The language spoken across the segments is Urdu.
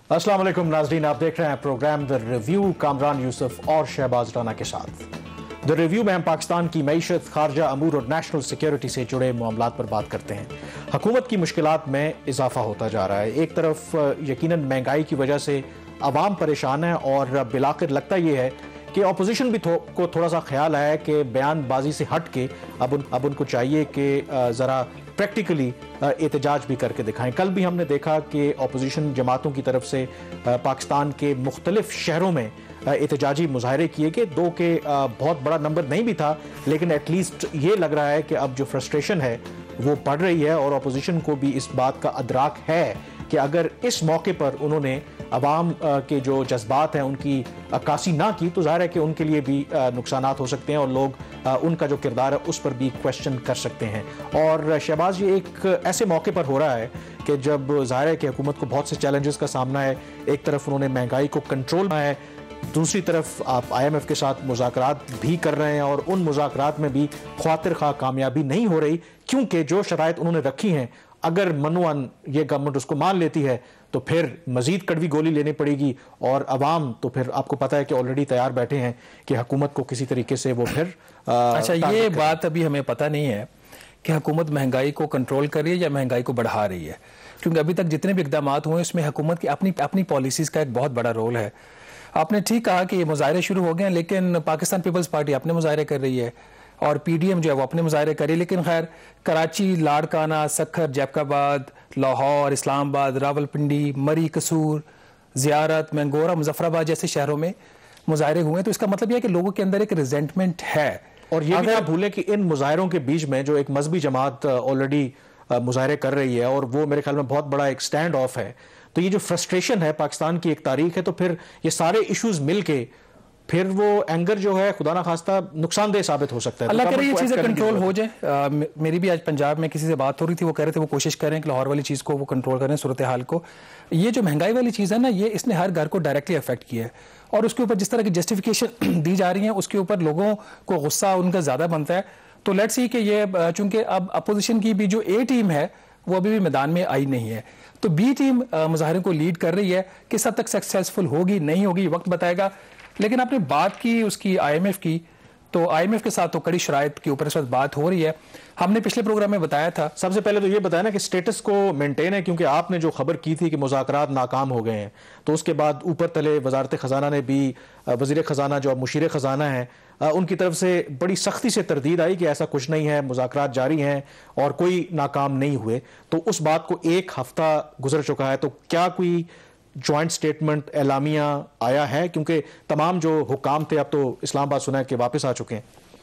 السلام علیکم ناظرین، آپ دیکھ رہے ہیں program the review Kamran Yousuf اور شہباز رانا کے ساتھ۔ دی ریویو میں ہم پاکستان کی معیشت، خارجہ امور اور نیشنل سیکیورٹی سے جڑے معاملات پر بات کرتے ہیں۔ حکومت کی مشکلات میں اضافہ ہوتا جا رہا ہے۔ ایک طرف یقیناً مہنگائی کی وجہ سے عوام پریشان ہے، اور بالآخر لگتا یہ ہے کہ اپوزیشن بھی کو تھوڑا سا خیال آیا کہ بیان بازی سے ہٹ کے اب ان کو چاہیے کہ ذرا پریکٹیکلی احتجاج بھی کر کے دکھائیں۔ کل بھی ہم نے دیکھا کہ اپوزیشن جماعتوں کی طرف سے پاکستان کے مختلف شہروں میں احتجاجی مظاہرے کیے گئے، دو کہ بہت بڑا نمبر نہیں بھی تھا، لیکن ایٹ لیسٹ یہ لگ رہا ہے کہ اب جو فرسٹریشن ہے وہ بڑھ رہی ہے، اور اپوزیشن کو بھی اس بات کا ادراک ہے کہ اگر اس موقع پر انہوں نے عوام کے جو جذبات ہیں ان کی عکاسی نہ کی تو ظاہر ہے کہ ان کے لیے بھی نقصانات ہو سکتے ہیں، اور لوگ ان کا جو کردار ہے اس پر بھی کویسچن کر سکتے ہیں۔ اور شہباز، یہ ایک ایسے موقع پر ہو رہا ہے کہ جب ظاہر ہے کہ حکومت کو بہت سے چیلنجز کا سامنا ہے۔ ایک طرف انہوں نے مہنگائی کو کنٹرول میں ہے، دوسری طرف آپ IMF کے ساتھ مذاکرات بھی کر رہے ہیں، اور ان مذاکرات میں بھی خاطر خواہ کامیابی نہیں ہو رہی، کیونکہ جو شرائط انہوں نے رکھی ہیں اگر منوان یہ گورنمنٹ اس کو مان لیتی ہے تو پھر مزید کڑوی گولی لینے پڑے گی، اور عوام تو پھر آپ کو پتا ہے کہ آلریڈی تیار بیٹھے ہیں کہ حکومت کو کسی طریقے سے وہ پھر اچھا، یہ بات ابھی ہمیں پتہ نہیں ہے کہ حکومت مہنگائی کو کنٹرول کر رہی ہے یا مہنگائی کو بڑھا رہی ہے، کیونکہ ابھی تک جتنے بھی اقدامات ہوئے اس میں حکومت کی اپنی پالیسیز کا ایک بہت بڑا رول ہے۔ آپ نے ٹھیک کہا کہ یہ مظاہرے شروع ہو گئے ہیں، لیکن پاکستان پیپلز پارٹی اپنے مظاہرے کر رہی ہے، اور PDM جو ہے وہ اپنے مظاہرے کری، لیکن خیر کراچی، لاڑکانہ، سکھر، جیکب آباد، لاہور، اسلام آباد، راولپنڈی، مری، قصور، زیارت، مینگورہ، مظفرآباد جیسے شہروں میں مظاہرے ہوئے ہیں۔ تو اس کا مطلب یہ ہے کہ لوگوں کے اندر ایک ریزنٹمنٹ ہے، اور یہ بھی نہ بھولیں کہ ان مظاہروں کے بیچ میں جو ایک مذہبی جماعت آلریڈی مظاہرے کر رہی ہے، اور وہ میرے خیال میں بہت بڑا ایک سٹینڈ آف ہے۔ تو یہ جو فرسٹریشن ہے پاکستان کی ایک تاریخ ہے، تو پھر یہ سارے ایشوز مل کے پھر وہ اینگر جو ہے خدا نہ خواستہ نقصان دہ ثابت ہو سکتا ہے۔ اللہ کرے یہ چیزیں کنٹرول ہو جائیں۔ میری بھی آج پنجاب میں کسی سے بات ہو رہی تھی، وہ کہہ رہے تھے وہ کوشش کریں کہ لاہور والی چیز کو وہ کنٹرول کریں، صورتحال کو۔ یہ جو مہنگائی والی چیز ہے نا، یہ اس نے ہر گھر کو ڈائریکٹلی افیکٹ کیا ہے، اور اس کے اوپر جس طرح کی جسٹیفیکیشن دی جا رہی ہیں اس کے اوپر لوگوں کو غصہ ان کا زیادہ بنتا ہے۔ تو لیٹس سی کہ یہ چونکہ اب اپوزیشن کی بھی جو A ٹیم ہے وہ ابھی بھی میدان میں آئی نہیں ہے، تو B ٹیم مظاہرے کو لیڈ کر رہی ہے۔ کس حد تک سکسیسفل ہوگی نہیں ہوگی وقت بتائے گا، لیکن آپ نے بات کی اس کی IMF کی، تو IMF کے ساتھ تو کڑی شرائط کے اوپر اس وقت بات ہو رہی ہے۔ ہم نے پچھلے پروگرام میں بتایا تھا، سب سے پہلے تو یہ بتایا نا کہ سٹیٹس کو مینٹین ہے، کیونکہ آپ نے جو خبر کی تھی کہ مذاکرات ناکام ہو گئے ہیں، تو اس کے بعد اوپر تلے وزارت خزانہ نے بھی، وزیر خزانہ جو مشیر خزانہ ہیں ان کی طرف سے بڑی سختی سے تردید آئی کہ ایسا کچھ نہیں ہے، مذاکرات جاری ہیں اور کوئی ناکام نہیں ہوئے۔ تو اس بات کو ایک ہفتہ گزر چکا ہے، تو کیا کوئی جوائنٹ سٹیٹمنٹ اعلامیہ آیا ہے؟ کیونکہ تمام جو حکام تھے اب تو اسلام آباد سنا ہے کہ واپس آ چکے ہیں۔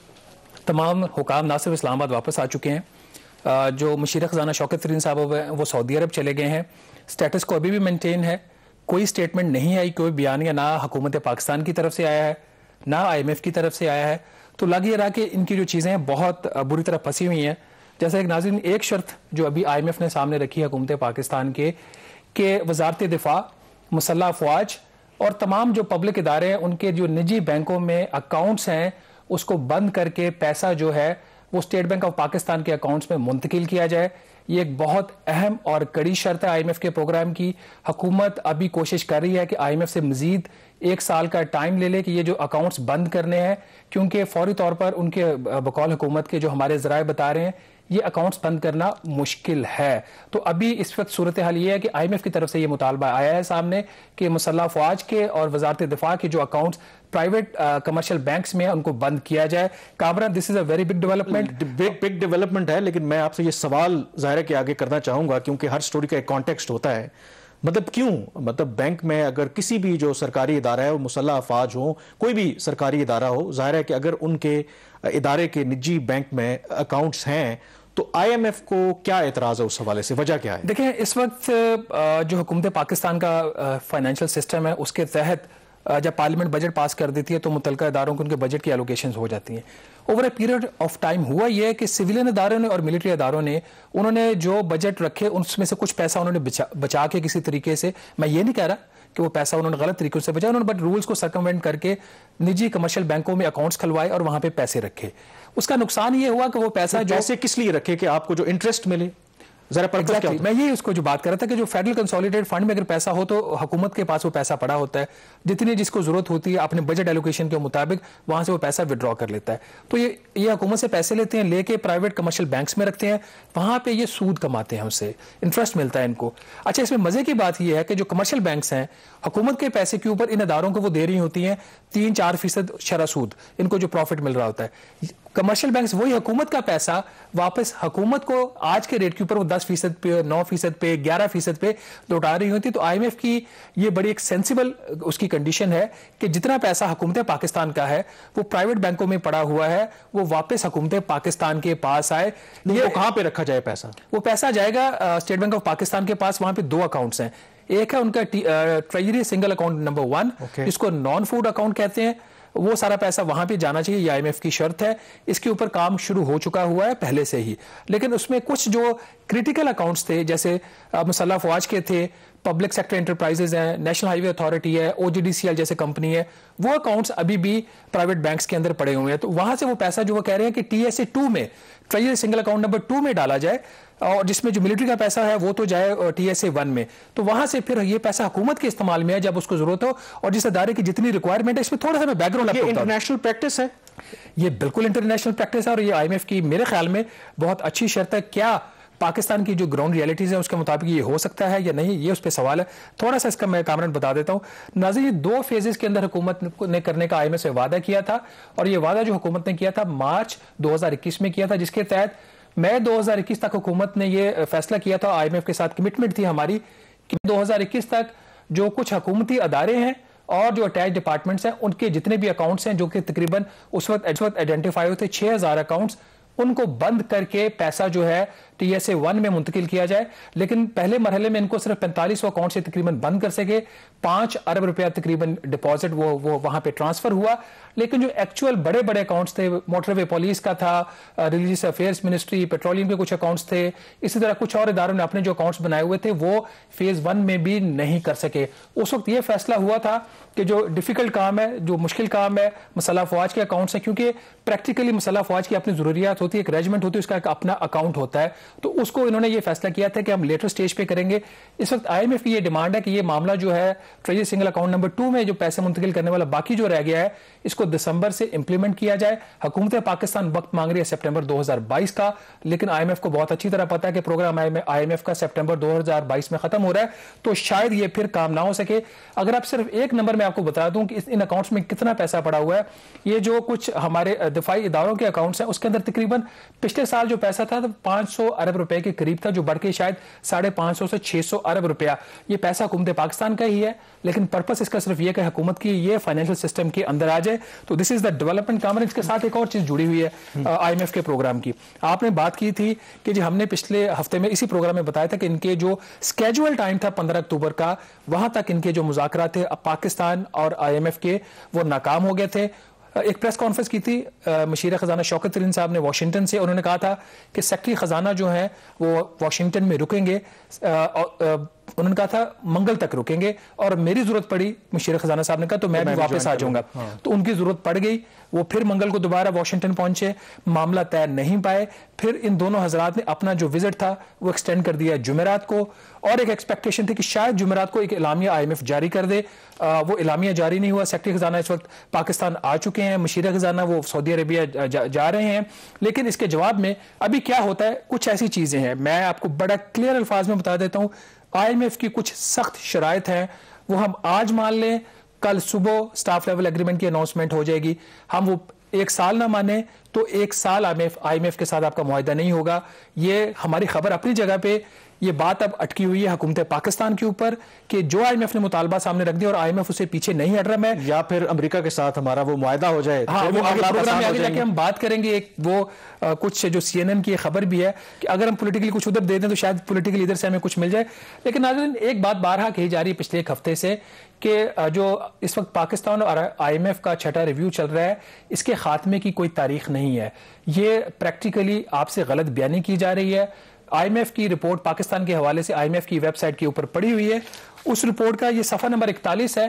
تمام حکام نہ صرف اسلام آباد واپس آ چکے ہیں، جو مشیر خزانہ شوکت ترین صاحب ہیں وہ سعودی عرب چلے گئے ہیں۔ سٹیٹس کو ابھی بھی مینٹین ہے، کوئی سٹیٹمنٹ نہیں آئی، کوئی بیانیہ نہ حکومت پاکستان کی طرف سے آیا ہے نہ IMF کی طرف سے آیا ہے۔ تو لگ یہ رہا کہ ان کی جو چیزیں ہیں بہت بری طرح پھنسی ہوئی ہیں۔ جیسا ایک ناظرین، ایک شرط جو ابھی IMF نے سامنے رکھی حکومت پاکستان کے، کہ وزارت دفاع، مسلح افواج اور تمام جو پبلک ادارے ہیں ان کے جو نجی بینکوں میں اکاؤنٹس ہیں اس کو بند کر کے پیسہ جو ہے وہ اسٹیٹ بینک آف پاکستان کے اکاؤنٹس میں منتقل کیا جائے۔ یہ ایک بہت اہم اور کڑی شرط ہے IMF کے پروگرام کی۔ حکومت ابھی کوشش کر رہی ہے کہ IMF سے مزید 1 سال کا ٹائم لے لے کہ یہ جو اکاؤنٹس بند کرنے ہیں، کیونکہ فوری طور پر ان کے بقول حکومت کے جو ہمارے ذرائع بتا رہے ہیں یہ اکاؤنٹس بند کرنا مشکل ہے۔ تو ابھی اس وقت صورتحال یہ ہے کہ IMF کی طرف سے یہ مطالبہ آیا ہے سامنے کہ مسلح افواج کے اور وزارت دفاع کے جو اکاؤنٹس پرائیویٹ کمرشل بینکس میں ہیں ان کو بند کیا جائے۔ Kamran, this is a very big development, big development ہے، لیکن میں آپ سے یہ سوال ظاہر کے آگے کرنا چاہوں گا، کیونکہ ہر سٹوری کا ایک کانٹیکسٹ ہوتا ہے۔ مطلب بینک میں اگر کسی بھی جو سرکاری ادارہ ہے، وہ مسلح افواج ہو، کوئی بھی سرکاری ادارہ ہو، ظاہر ہے کہ اگر ان کے ادارے کے نجی بینک میں اکاؤنٹس ہیں تو IMF کو کیا اعتراض ہے اس حوالے سے؟ وجہ کیا ہے؟ دیکھیں اس وقت جو حکومت پاکستان کا فائنینشل سسٹم ہے اس کے تحت جب پارلیمنٹ بجٹ پاس کر دیتی ہے تو متعلقہ اداروں کو ان کے بجٹ کی ایلوکیشنز ہو جاتی ہیں۔ Over a period of time ہوا یہ ہے کہ سویلین اداروں نے اور ملٹری اداروں نے انہوں نے جو بجٹ رکھے اس میں سے کچھ پیسہ انہوں نے بچا کے کسی طریقے سے، میں یہ نہیں کہہ رہا کہ وہ پیسہ انہوں نے غلط طریقوں سے بچایا، انہوں نے بٹ رولز کو سرکموینٹ کر کے نجی کمرشل بینکوں میں اکاؤنٹس کھلوائے اور وہاں پہ پیسے رکھے۔ اس کا نقصان یہ ہوا کہ وہ پیسہ جو پیسے کس لیے رکھے کہ آپ کو جو انٹرسٹ ملے؟ ذرا پرپس کیا ہوتا ہے؟ میں یہ اس کو جو بات کر رہا تھا کہ جو فیڈرل کنسولیڈیٹ فنڈ میں اگر پیسہ ہو تو حکومت کے پاس وہ پیسہ پڑا ہوتا ہے, جتنی جس کو ضرورت ہوتی ہے اپنے بجٹ ایلوکیشن کے مطابق وہاں سے وہ پیسہ وڈرا کر لیتا ہے. تو یہ حکومت سے پیسے لیتے ہیں, لے کے پرائیویٹ کمرشل بینکس میں رکھتے ہیں, وہاں پہ یہ سود کماتے ہیں, اس سے انٹرسٹ ملتا ہے ان کو. اچھا, اس میں مزے کی بات یہ ہے کہ جو کمرشل بینکس ہیں حکومت کے پیسے کے اوپر ان اداروں کو وہ دے رہی ہوتی ہیں 3-4% شرح سود, ان کو جو پروفٹ مل رہا ہوتا ہے. کمرشل بینکس وہی حکومت کا پیسہ واپس حکومت کو آج کے ریٹ کے اوپر وہ 10% پہ, 9% پہ, 11% پہ لوٹا رہی ہوتی. تو آئی ایم ایف کی یہ بڑی ایک سینسیبل اس کی کنڈیشن ہے کہ جتنا پیسہ حکومت پاکستان کا ہے وہ پرائیویٹ بینکوں میں پڑا ہوا ہے, وہ واپس حکومت پاکستان کے پاس آئے. یہ کہاں پہ رکھا جائے پیسہ؟ وہ پیسہ جائے گا اسٹیٹ بینک آف پاکستان کے پاس. وہاں پہ 2 اکاؤنٹس ہیں, ایک ہے ان کا ٹریجری سنگل اکاؤنٹ نمبر 1 جس کو نان فوڈ اکاؤنٹ کہتے ہیں, وہ سارا پیسہ وہاں پہ جانا چاہیے, یہ آئی ایم ایف کی شرط ہے. اس کے اوپر کام شروع ہو چکا ہوا ہے پہلے سے ہی, لیکن اس میں کچھ جو کریٹیکل اکاؤنٹس تھے جیسے مسلح افواج کے تھے, پبلک سیکٹر انٹرپرائزز ہیں, نیشنل ہائی وے اتھارٹی ہے, OGDCL جیسے کمپنی ہے, وہ اکاؤنٹس ابھی بھی پرائیویٹ بینکس کے اندر پڑے ہوئے ہیں. تو وہاں سے وہ پیسہ جو وہ کہہ رہے ہیں کہ TSA 2 میں, ٹریجری سنگل اکاؤنٹ نمبر 2 میں ڈالا جائے, اور جس میں جو ملٹری کا پیسہ ہے وہ تو جائے TSA 1 میں. تو وہاں سے پھر یہ پیسہ حکومت کے استعمال میں ہے جب اس کو ضرورت ہو, اور جس ادارے کی جتنی ریکوائرمنٹ ہے. اس میں تھوڑا سا میں بیک گراؤنڈ یہ انٹرنیشنل پریکٹس ہے, یہ بالکل انٹرنیشنل پریکٹس ہے, اور یہ آئی ایم ایف کی میرے خیال میں بہت اچھی شرط ہے. کیا پاکستان کی جو گراؤنڈ ریالٹیز ہیں اس کے مطابق یہ ہو سکتا ہے یا نہیں, یہ اس پہ سوال ہے. تھوڑا سا اس کا میں کامنٹ بتا دیتا ہوں. ناظرین, 2 فیزز کے اندر حکومت نے کرنے کا آئی ایم ایف سے وعدہ کیا تھا, اور یہ وعدہ جو حکومت نے کیا تھا مارچ 2021 میں کیا تھا, جس کے تحت مئی 2021 تک حکومت نے یہ فیصلہ کیا تھا, آئی ایم ایف کے ساتھ کمٹمنٹ تھی ہماری کہ 2021 تک جو کچھ حکومتی ادارے ہیں اور جو اٹیچ ڈپارٹمنٹس ہیں ان کے جتنے بھی اکاؤنٹس ہیں جو کہ تقریباً اس وقت آئیڈینٹیفائی ہوتے 6000 اکاؤنٹس, ان کو بند کر کے پیسہ جو ہے TSA 1 میں منتقل کیا جائے. لیکن پہلے مرحلے میں ان کو صرف 4500 اکاؤنٹ سے تقریباً بند کر سکے, 5 ارب روپیہ تقریباً ڈپازٹ وہ وہاں پہ ٹرانسفر ہوا. لیکن جو ایکچوئل بڑے بڑے اکاؤنٹس تھے, موٹر وے پولیس کا تھا, ریلیجیس افیئرس منسٹری, پیٹرولیم کے کچھ اکاؤنٹس تھے, اسی طرح کچھ اور اداروں نے اپنے جو اکاؤنٹس بنائے ہوئے تھے وہ فیز 1 میں بھی نہیں کر سکے. اس وقت یہ فیصلہ ہوا تھا کہ جو ڈیفیکلٹ کام ہے, جو مشکل کام ہے, مسلح افواج کے اکاؤنٹس ہیں, کیونکہ پریکٹیکلی مسلح افواج کی اپنی ضروریات ہوتی ہے, ایک ریجمنٹ ہوتی ہے, اس کا ایک اپنا اکاؤنٹ ہوتا ہے. تو اس کو انہوں نے یہ فیصلہ کیا تھا کہ ہم لیٹر سٹیج پہ کریں گے. اس وقت آئی ایم ایف کی یہ ڈیمانڈ ہے کہ یہ معاملہ جو ہے ٹریجری سنگل اکاؤنٹ نمبر 2 میں جو پیسے منتقل کرنے والا باقی جو رہ گیا ہے, اس کو دسمبر سے امپلیمنٹ کیا جائے. حکومت پاکستان وقت مانگ رہی ہے سپٹمبر 2022 کا, لیکن آئی ایم ایف کو بہت اچھی طرح پتا ہے کہ پروگرام آئی ایم ایف کا سپٹمبر 2022 میں ختم ہو رہا ہے, تو شاید یہ پھر کام نہ ہو سکے. اگر آپ صرف ایک نمبر میں آپ کو بتا دوں کہ ان اکاؤنٹس میں کتنا پیسہ پڑا ہوا ہے, یہ جو کچھ ہمارے دفاعی اداروں کے اکاؤنٹس ہیں اس کے اندر تقریباً پچھلے سال جو پیسہ تھا 500 ارب روپے کے قریب تھا, جو بڑھ کے شاید 550 سے 600 ارب روپیہ. یہ پیسہ حکومت پاکستان کا ہی ہے, لیکن پرپس اس کا صرف یہ کہ حکومت کی یہ فائنینشل سسٹم کے اندر آ جائے. تو دس از دا ڈیولپمنٹ کام. اس کے ساتھ ایک اور چیز جڑی ہوئی ہے آئی ایم ایف کے پروگرام کی. آپ نے بات کی تھی کہ جی ہم نے پچھلے ہفتے میں اسی پروگرام میں بتایا تھا کہ ان کے جو اسکیجول ٹائم تھا 15 اکتوبر کا, وہاں تک ان کے جو مذاکرات تھے پاکستان اور آئی ایم ایف کے وہ ناکام ہو گئے تھے. ایک پریس کانفرنس کی تھی مشیر خزانہ شوکت ترین صاحب نے واشنگٹن سے, انہوں نے کہا تھا کہ سیکٹری خزانہ جو ہیں وہ واشنگٹن میں رکیں گے, انہوں نے کہا تھا منگل تک رکیں گے, اور میری ضرورت پڑی, مشیر خزانہ صاحب نے کہا تو میں بھی واپس آ جاؤں گا. تو ان کی ضرورت پڑ گئی, وہ پھر منگل کو دوبارہ واشنگٹن پہنچے, معاملہ طے نہیں پائے. پھر ان دونوں حضرات نے اپنا جو وزٹ تھا وہ ایکسٹینڈ کر دیا جمعرات کو, اور ایک ایکسپیکٹیشن تھی کہ شاید جمعرات کو ایک اعلامیہ آئی ایم ایف جاری کر دے. وہ اعلامیہ جاری نہیں ہوا. سیکٹری خزانہ اس وقت پاکستان آ چکے ہیں, مشیر خزانہ وہ سعودی عربیہ جا رہے ہیں. لیکن اس کے جواب میں ابھی کیا ہوتا ہے, کچھ ایسی چیزیں ہیں, میں آپ کو بڑا کلیئر الفاظ میں بتا دیتا ہوں. آئی ایم ایف کی کچھ سخت شرائط ہیں, وہ ہم آج مان لیں, کل صبح سٹاف لیول ایگریمنٹ کی اناؤنسمنٹ ہو جائے گی. ہم وہ 1 سال نہ مانیں تو 1 سال آئی ایم ایف کے ساتھ آپ کا معاہدہ نہیں ہوگا. یہ ہماری خبر اپنی جگہ پہ, یہ بات اب اٹکی ہوئی ہے حکومت پاکستان کے اوپر کہ جو آئی ایم ایف نے مطالبہ سامنے رکھ دیا اور آئی ایم ایف اسے پیچھے نہیں ہٹ رہا. میں یا پھر امریکہ کے ساتھ ہمارا وہ معاہدہ ہو جائے, ہاں وہ پروگرام میں آگے جا کے ہم بات کریں گے. ایک وہ کچھ جو CNN کی خبر بھی ہے کہ اگر ہم پولیٹیکلی کچھ ادھر دے دیں تو شاید پولیٹیکلی ادھر سے ہمیں کچھ مل جائے. لیکن ناظرین ایک بات بارہا کہی جا رہی ہے پچھلے 1 ہفتے سے کہ جو اس وقت پاکستان اور آئی ایم ایف کا چھٹا ریویو چل رہا ہے, اس کے خاتمے کی کوئی تاریخ نہیں ہے. یہ پریکٹیکلی آپ سے غلط بیانی کی جا رہی ہے. آئی ایم ایف کی رپورٹ پاکستان کے حوالے سے آئی ایم ایف کی ویب سائٹ کے اوپر پڑی ہوئی ہے. اس رپورٹ کا یہ صفحہ نمبر 41 ہے.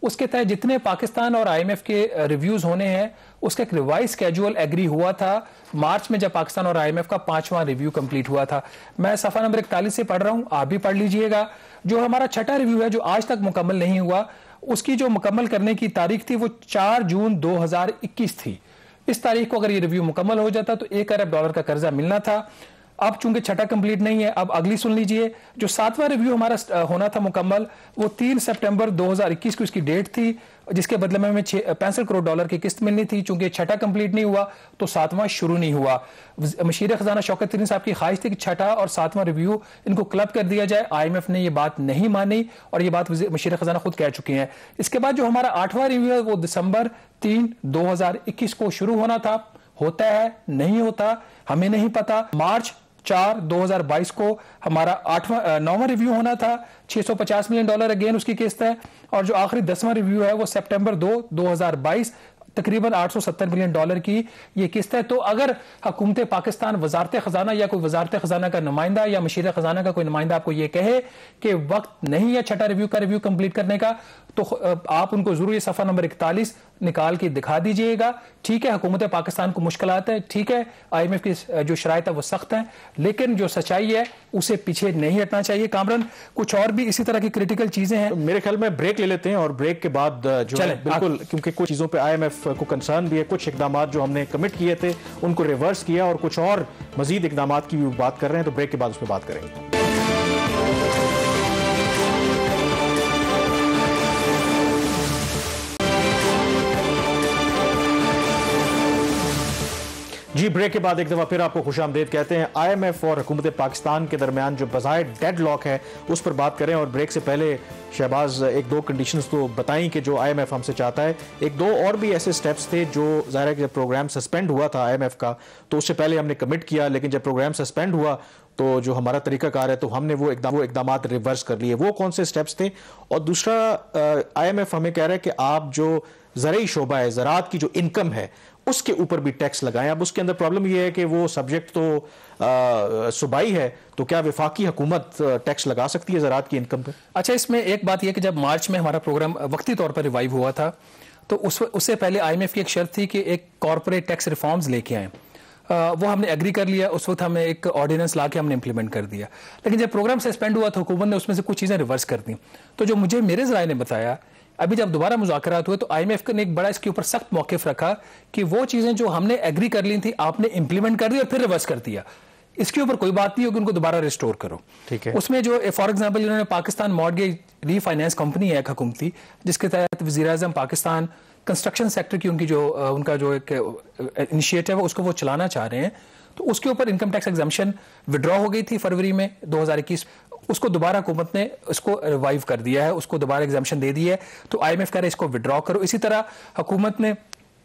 اس کے تحت جتنے پاکستان اور آئی ایم ایف کے ریویوز ہونے ہیں اس کا ایک ریوائز اسکیجول ایگری ہوا تھا مارچ میں، جب پاکستان اور آئی ایم ایف کا 5واں ریویو کمپلیٹ ہوا تھا. میں صفحہ نمبر 41 سے پڑھ رہا ہوں، آپ بھی پڑھ لیجئے گا. جو ہمارا چھٹا ریویو ہے جو آج تک مکمل نہیں ہوا، اس کی جو مکمل کرنے کی تاریخ تھی وہ 4 جون 2021 تھی. اس تاریخ کو اگر یہ ریویو مکمل ہو جاتا تو $1 ارب کا قرضہ ملنا تھا. اب چونکہ چھٹا کمپلیٹ نہیں ہے، اب اگلی سن لیجئے. جو 7واں ریویو ہمارا ہونا تھا مکمل، وہ 3 سپٹمبر 2021 کو اس کی ڈیٹ تھی، جس کے بدلے میں ہمیں $65 کروڑ کی قسط ملنی تھی. چونکہ چھٹا کمپلیٹ نہیں ہوا تو 7واں شروع نہیں ہوا. مشیر خزانہ شوکت ترین صاحب کی خواہش تھی کہ چھٹا اور 7واں ریویو ان کو کلب کر دیا جائے. آئی ایم ایف نے یہ بات نہیں مانی اور یہ بات مشیر خزانہ خود کہہ چکے ہیں. اس کے بعد جو ہمارا 8واں ریویو ہے وہ دسمبر 3 2021 کو شروع ہونا تھا. ہوتا ہے نہیں ہوتا ہمیں نہیں پتا. مارچ 4 2022 کو ہمارا 9واں ریویو ہونا تھا. $650 ملین اگین اس کی قسط ہے. اور جو آخری 10واں ریویو ہے وہ سپٹمبر 2 2022 تقریباً $870 ملین کی یہ قسط ہے. تو اگر حکومت پاکستان وزارت خزانہ یا کوئی وزارت خزانہ کا نمائندہ یا مشیر خزانہ کا کوئی نمائندہ آپ کو یہ کہے کہ وقت نہیں ہے چھٹا ریویو کا ریویو کمپلیٹ کرنے کا، تو آپ ان کو ضرور یہ صفحہ نمبر 41 نکال کے دکھا دیجئے گا. ٹھیک ہے حکومت پاکستان کو مشکلات ہیں، ٹھیک ہے آئی ایم ایف کی جو شرائط ہے وہ سخت ہیں، لیکن جو سچائی ہے اسے پیچھے نہیں ہٹنا چاہیے. کامران کچھ اور بھی اسی طرح کی کریٹیکل چیزیں ہیں. میرے خیال میں بریک لے لیتے ہیں اور بریک کے بعد جو ہے بالکل، کیونکہ کچھ چیزوں پہ آئی ایم ایف کو کنسرن بھی ہے، کچھ اقدامات جو ہم نے کمٹ کیے تھے ان کو ریورس کیا اور کچھ اور مزید اقدامات کی بھی بات کر رہے ہیں، تو بریک کے بعد اس پہ بات کریں گے. جی بریک کے بعد ایک دفعہ پھر آپ کو خوش آمدید کہتے ہیں. آئی ایم ایف اور حکومت پاکستان کے درمیان جو بظاہر ڈیڈ لاک ہے اس پر بات کریں. اور بریک سے پہلے شہباز 1-2 کنڈیشنز تو بتائیں کہ جو آئی ایم ایف ہم سے چاہتا ہے. 1-2 اور بھی ایسے سٹیپس تھے جو ظاہر ہے کہ جب پروگرام سسپینڈ ہوا تھا آئی ایم ایف کا تو اس سے پہلے ہم نے کمٹ کیا، لیکن جب پروگرام سسپینڈ ہوا تو جو ہمارا طریقہ کار ہے تو ہم نے وہ اقدامات ریورس کر لیے. وہ کون سے سٹیپس تھے؟ اور دوسرا آئی ایم ایف ہمیں کہہ رہا ہے کہ آپ جو زرعی شعبہ ہے، زراعت کی جو انکم ہے اس کے اوپر بھی ٹیکس لگائیں. اب اس کے اندر پرابلم یہ ہے کہ وہ سبجیکٹ تو صوبائی ہے، تو کیا وفاقی حکومت ٹیکس لگا سکتی ہے زراعت کی انکم پہ؟ اچھا، اس میں ایک بات یہ کہ جب مارچ میں ہمارا پروگرام وقتی طور پر ریوائیو ہوا تھا تو اس سے پہلے آئی ایم ایف کی ایک شرط تھی کہ ایک کارپوریٹ ٹیکس ریفارمز لے کے آئیں. وہ ہم نے ایگری کر لیا. اس وقت ہمیں ایک آرڈیننس لا کے ہم نے امپلیمنٹ کر دیا. لیکن جب پروگرام سسپینڈ ہوا تو حکومت نے اس میں سے کچھ چیزیں ریورس کر دیں. تو جو مجھے میرے ذرائع نے بتایا، ابھی جب دوبارہ مذاکرات ہوئے تو آئی ایم ایف نے ایک بڑا اس کے اوپر سخت موقف رکھا کہ وہ چیزیں جو ہم نے ایگری کر لی تھی آپ نے امپلیمنٹ کر دی اور پھر ریورس کر دیا. اس کے اوپر کوئی بات نہیں ہوگی، ان کو دوبارہ ریسٹور کرو. ٹھیک ہے. اس میں جو فار ایگزامپل انہوں نے Pakistan mortgage refinance company ہے ایک حکومتی، جس کے تحت وزیر اعظم پاکستان کنسٹرکشن سیکٹر کی ان کا جو ایک انیشیٹو ہے اس کو وہ چلانا چاہ رہے ہیں، تو اس کے اوپر انکم ٹیکس ایگزمپشن وڈرا ہو گئی تھی فروری میں 2021. اس کو دوبارہ حکومت نے اس کو ریوائیو کر دیا ہے، اس کو دوبارہ ایگزمپشن دے دی ہے. تو آئی ایم ایف کہہ رہے اس کو وڈرا کرو. اسی طرح حکومت نے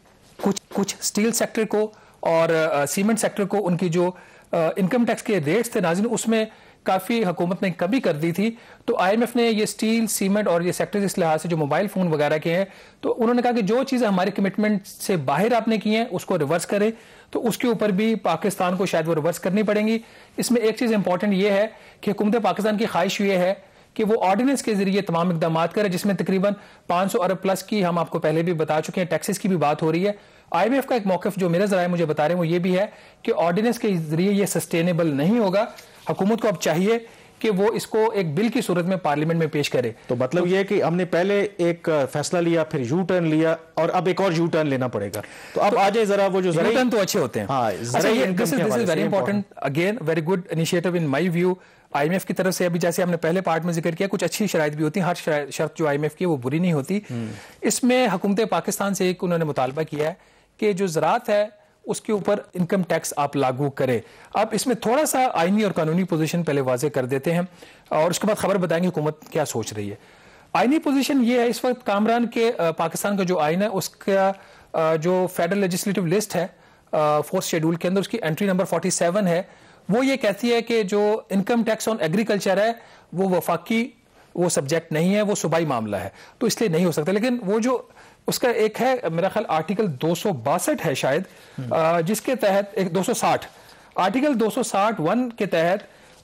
کچھ اسٹیل سیکٹر کو اور سیمنٹ سیکٹر کو ان کی جو انکم ٹیکس کے ریٹس تھے ناظرین اس میں کافی حکومت نے کمی کر دی تھی. تو آئی ایم ایف نے یہ اسٹیل، سیمنٹ اور یہ سیکٹر اس لحاظ سے جو موبائل فون وغیرہ کے ہیں تو انہوں نے کہا کہ جو چیزیں ہمارے کمٹمنٹ سے باہر آپ نے کی ہیں اس کو ریورس کریں. تو اس کے اوپر بھی پاکستان کو شاید وہ ریورس کرنی پڑیں گی. اس میں ایک چیز امپورٹنٹ یہ ہے کہ حکومت پاکستان کی خواہش یہ ہے کہ وہ آرڈیننس کے ذریعے تمام اقدامات کرے، جس میں تقریباً 500 ارب پلس کی ہم آپ کو پہلے بھی بتا چکے ہیں ٹیکسز کی بھی بات ہو رہی ہے. آئی ایم ایف کا ایک موقف جو میرے ذرائع مجھے بتا رہے ہیں وہ یہ بھی ہے کہ آرڈیننس کے ذریعے یہ سسٹینیبل نہیں ہوگا. حکومت کو اب چاہیے کہ وہ اس کو ایک بل کی صورت میں پارلیمنٹ میں پیش کرے. تو مطلب یہ ہے کہ ہم نے پہلے ایک فیصلہ لیا، پھر یو ٹرن لیا اور اب ایک اور یو ٹرن لینا پڑے گا. تو اب آ جائے ذرا وہ جو یو ٹرن تو اچھے ہوتے ہیں. This is very important again very good initiative in my view I M F کی طرف سے. ابھی جیسے ہم نے پہلے پارٹ میں ذکر کیا کچھ اچھی شرائط بھی ہوتی ہیں، ہر شرط جو آئی ایم ایف کی ہے وہ بری نہیں ہوتی. اس میں حکومت پاکستان سے ایک انہوں نے مطالبہ کیا ہے کہ جو زراعت ہے اس کے اوپر انکم ٹیکس آپ لاگو کرے. اب اس میں تھوڑا سا آئینی اور قانونی پوزیشن پہلے واضح کر دیتے ہیں اور اس کے بعد خبر بتائیں گے حکومت کیا سوچ رہی ہے. آئینی پوزیشن یہ ہے اس وقت کامران کے پاکستان کا جو آئین ہے اس کا جو فیڈرل لیجسلیٹو لسٹ ہے 4th شیڈول کے اندر اس کی انٹری نمبر 47 ہے. وہ یہ کہتی ہے کہ جو انکم ٹیکس آن ایگریکلچر ہے وہ وفاقی وہ سبجیکٹ نہیں ہے، وہ صوبائی معاملہ ہے، تو اس لیے نہیں ہو سکتا. لیکن وہ جو اس کا ایک ہے میرا خیال آرٹیکل 262 ہے شاید، جس کے تحت 260 آرٹیکل 260(1) کے تحت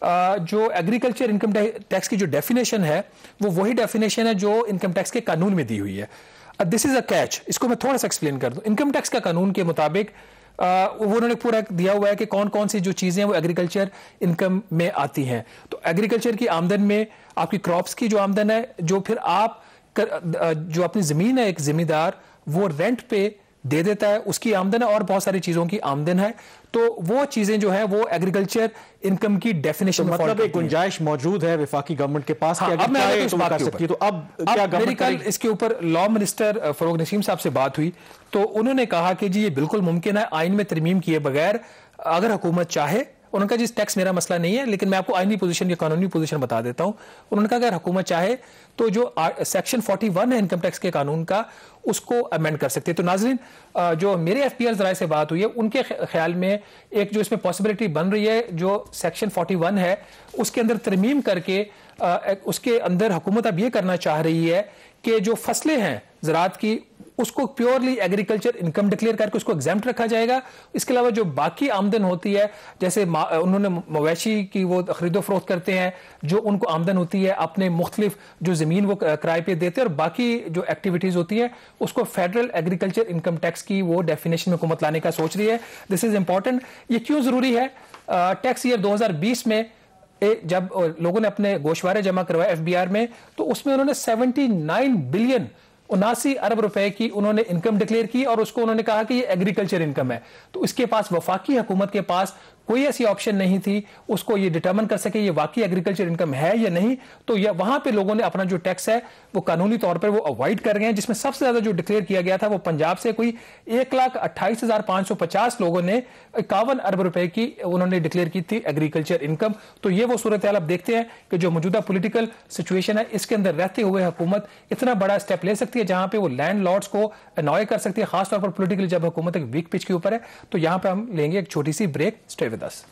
جو ایگریکلچر انکم ٹیکس کی جو ڈیفینیشن ہے وہ وہی ڈیفینیشن ہے جو انکم ٹیکس کے قانون میں دی ہوئی ہے. This is a catch. اس کو میں تھوڑا سا ایکسپلین کر دوں. انکم ٹیکس کا قانون کے مطابق وہ انہوں نے پورا دیا ہوا ہے کہ کون کون سی جو چیزیں وہ ایگریکلچر انکم میں آتی ہیں. تو ایگریکلچر کی آمدن میں آپ کی کراپس کی جو آمدن ہے, جو پھر آپ جو اپنی زمین ہے ایک ذمہ دار وہ رینٹ پہ دے دیتا ہے, اس کی آمدن ہے, اور بہت ساری چیزوں کی آمدن ہے. تو وہ چیزیں جو ہیں وہ ایگریکلچر انکم کی ڈیفینیشن میں مطلب ایک گنجائش موجود ہے وفاقی گورنمنٹ کے پاس. اب میں اب کیا میری کل اس کے اوپر لا منسٹر فروغ نسیم صاحب سے بات ہوئی تو انہوں نے کہا کہ جی یہ بالکل ممکن ہے آئین میں ترمیم کیے بغیر اگر حکومت چاہے. انہوں نے کہا جی ٹیکس میرا مسئلہ نہیں ہے لیکن میں آپ کو آئینی پوزیشن یا قانونی پوزیشن بتا دیتا ہوں. انہوں نے کہا اگر حکومت چاہے تو جو سیکشن 41 ہے انکم ٹیکس کے قانون کا اس کو امینڈ کر سکتے. تو ناظرین جو میرے ایف پی ایل ذرائع سے بات ہوئی ہے ان کے خیال میں ایک جو اس میں پاسبلٹی بن رہی ہے جو سیکشن 41 ہے اس کے اندر ترمیم کر کے اس کے اندر حکومت اب یہ کرنا چاہ رہی ہے کہ جو فصلیں ہیں زراعت کی اس کو پیورلی ایگریکلچر انکم ڈکلیئر کر کے اس کو ایگزیمپٹ رکھا جائے گا. اس کے علاوہ جو باقی آمدن ہوتی ہے جیسے انہوں نے مویشی کی وہ خرید و فروخت کرتے ہیں جو ان کو آمدن ہوتی ہے اپنے مختلف جو زمین وہ کرائے پہ دیتے ہیں اور باقی جو ایکٹیویٹیز ہوتی ہیں اس کو فیڈرل ایگریکلچر انکم ٹیکس کی وہ ڈیفینیشن میں حکومت لانے کا سوچ رہی ہے. This is important. یہ کیوں ضروری ہے؟ ٹیکس ایئر 2020 میں جب لوگوں نے اپنے گوشوارے جمع کروائے ایف بی آر میں تو اس میں انہوں نے 79 بلین 79 ارب روپے کی انہوں نے انکم ڈکلیئر کی اور اس کو انہوں نے کہا کہ یہ ایگریکلچر انکم ہے. تو اس کے پاس وفاقی حکومت کے پاس کوئی ایسی آپشن نہیں تھی اس کو یہ ڈٹرمن کر سکے یہ واقعی ایگریکلچر انکم ہے یا نہیں. تو وہاں پہ لوگوں نے اپنا جو ٹیکس ہے وہ قانونی طور پر وہ اوائڈ کر گئے ہیں, جس میں سب سے زیادہ جو ڈکلیئر کیا گیا تھا وہ پنجاب سے کوئی 1,28,550 لوگوں نے 51 ارب روپے کی انہوں نے ڈکلیئر کی تھی ایگریکلچر انکم. تو یہ وہ صورتحال آپ دیکھتے ہیں کہ جو موجودہ پولیٹیکل سچویشن ہے اس کے اندر رہتے ہوئے حکومت اتنا بڑا اسٹیپ لے سکتی ہے جہاں پہ وہ لینڈ لارڈز کو انوائے کر سکتی ہے, خاص طور پر پولیٹیکل جب حکومت ایک ویک پچ کے اوپر ہے. تو یہاں پہ ہم لیں گے ایک چھوٹی سی بریک. Stay with us.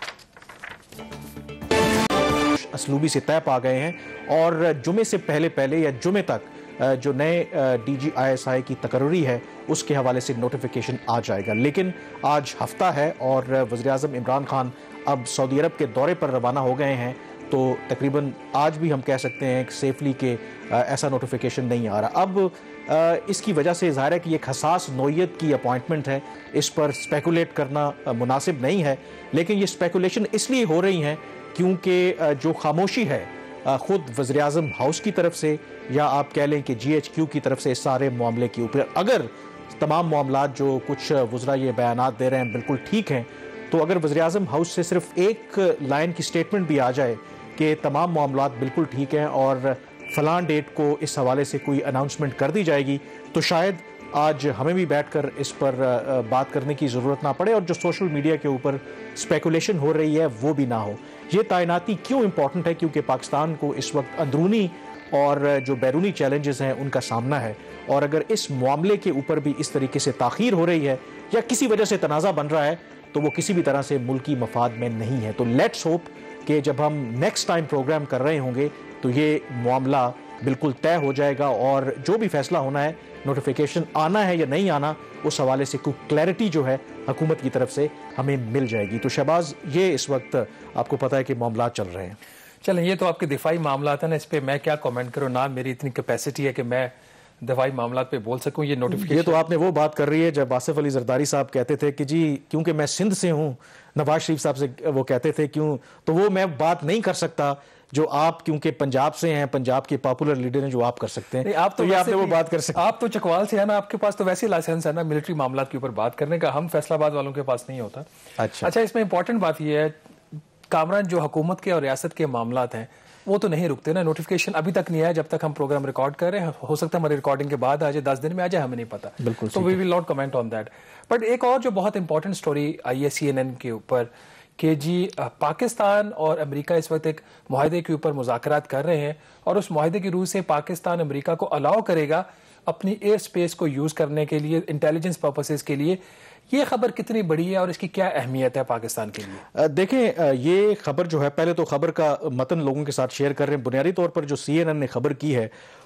اسلوبی سے طے پا گئے ہیں اور جمعے سے پہلے یا جمعے تک جو نئے D G I S I کی تقرری ہے اس کے حوالے سے نوٹیفیکیشن آ جائے گا. لیکن آج ہفتہ ہے اور وزیراعظم عمران خان اب سعودی عرب کے دورے پر روانہ ہو گئے ہیں تو تقریباً آج بھی ہم کہہ سکتے ہیں کہ سیفلی کہ ایسا نوٹیفیکیشن نہیں آ رہا. اب اس کی وجہ سے ظاہر ہے کہ ایک حساس نوعیت کی اپوائنٹمنٹ ہے, اس پر سپیکولیٹ کرنا مناسب نہیں ہے. لیکن یہ سپیکولیشن اس لیے ہو رہی ہیں کیونکہ جو خاموشی ہے خود وزیراعظم ہاؤس کی طرف سے یا آپ کہہ لیں کہ جی ایچ کیو کی طرف سے اس سارے معاملے کے اوپر, اگر تمام معاملات جو کچھ وزراء یہ بیانات دے رہے ہیں بالکل ٹھیک ہیں تو اگر وزیراعظم ہاؤس سے صرف ایک لائن کی سٹیٹمنٹ بھی آ جائے کہ تمام معاملات بالکل ٹھیک ہیں اور فلاں ڈیٹ کو اس حوالے سے کوئی اناؤنسمنٹ کر دی جائے گی تو شاید آج ہمیں بھی بیٹھ کر اس پر بات کرنے کی ضرورت نہ پڑے اور جو سوشل میڈیا کے اوپر سپیکولیشن ہو رہی ہے وہ بھی نہ ہو. یہ تعیناتی کیوں امپورٹنٹ ہے؟ کیونکہ پاکستان کو اس وقت اندرونی اور جو بیرونی چیلنجز ہیں ان کا سامنا ہے اور اگر اس معاملے کے اوپر بھی اس طریقے سے تاخیر ہو رہی ہے یا کسی وجہ سے تنازع بن رہا ہے تو وہ کسی بھی طرح سے ملکی مفاد میں نہیں ہے. تو لیٹس ہوپ کہ جب ہم نیکسٹ ٹائم پروگرام کر رہے ہوں گے تو یہ معاملہ بالکل طے ہو جائے گا اور جو بھی فیصلہ ہونا ہے نوٹیفیکیشن آنا ہے یا نہیں آنا اس حوالے سے کوئی کلیئرٹی جو ہے حکومت کی طرف سے ہمیں مل جائے گی. تو شہباز یہ اس وقت آپ کو پتہ ہے کہ معاملات چل رہے ہیں. چلیں یہ تو آپ کے دفاعی معاملات ہیں نا, اس پہ میں کیا کامنٹ کروں, نہ میری اتنی کیپیسٹی ہے کہ میں دفاعی معاملات پہ بول سکوں. یہ نوٹیفیکیشن یہ تو آپ نے وہ بات کر رہی ہے جب آصف علی زرداری صاحب کہتے تھے کہ جی کیونکہ میں سندھ سے ہوں, نواز شریف صاحب سے وہ کہتے تھے کیوں, تو وہ میں بات نہیں کر سکتا جو آپ کیونکہ پنجاب سے ہیں, پنجاب کے پاپولر لیڈر ہیں جو آپ کر سکتے ہیں. آپ تو آپ نے وہ بات کر سکتے آپ تو چکوال سے ہیں نا, آپ کے پاس تو ویسے لائسنس ہے نا ملٹری معاملات کے اوپر بات کرنے کا, ہم فیصلہ آباد والوں کے پاس نہیں ہوتا. اچھا اس میں امپورٹنٹ بات یہ ہے کامران جو حکومت کے اور ریاست کے معاملات ہیں وہ تو نہیں رکتے نا. نوٹیفیکیشن ابھی تک نہیں آیا جب تک ہم پروگرام ریکارڈ کر رہے ہیں, ہو سکتا ہے ہماری ریکارڈنگ کے بعد آ جائے, 10 دن میں آ جائے, ہمیں نہیں پتا. بالکل. تو we will not comment on that. But ایک اور جو بہت امپورٹنٹ اسٹوری آئی ہے CNN کے اوپر کہ جی پاکستان اور امریکہ اس وقت ایک معاہدے کے اوپر مذاکرات کر رہے ہیں اور اس معاہدے کی روح سے پاکستان امریکہ کو الاؤ کرے گا اپنی ایئر سپیس کو یوز کرنے کے لیے انٹیلیجنس پرپسز کے لیے. یہ خبر کتنی بڑی ہے اور اس کی کیا اہمیت ہے پاکستان کے لیے؟ دیکھیں یہ خبر جو ہے, پہلے تو خبر کا متن لوگوں کے ساتھ شیئر کر رہے ہیں. بنیادی طور پر جو CNN نے خبر کی ہے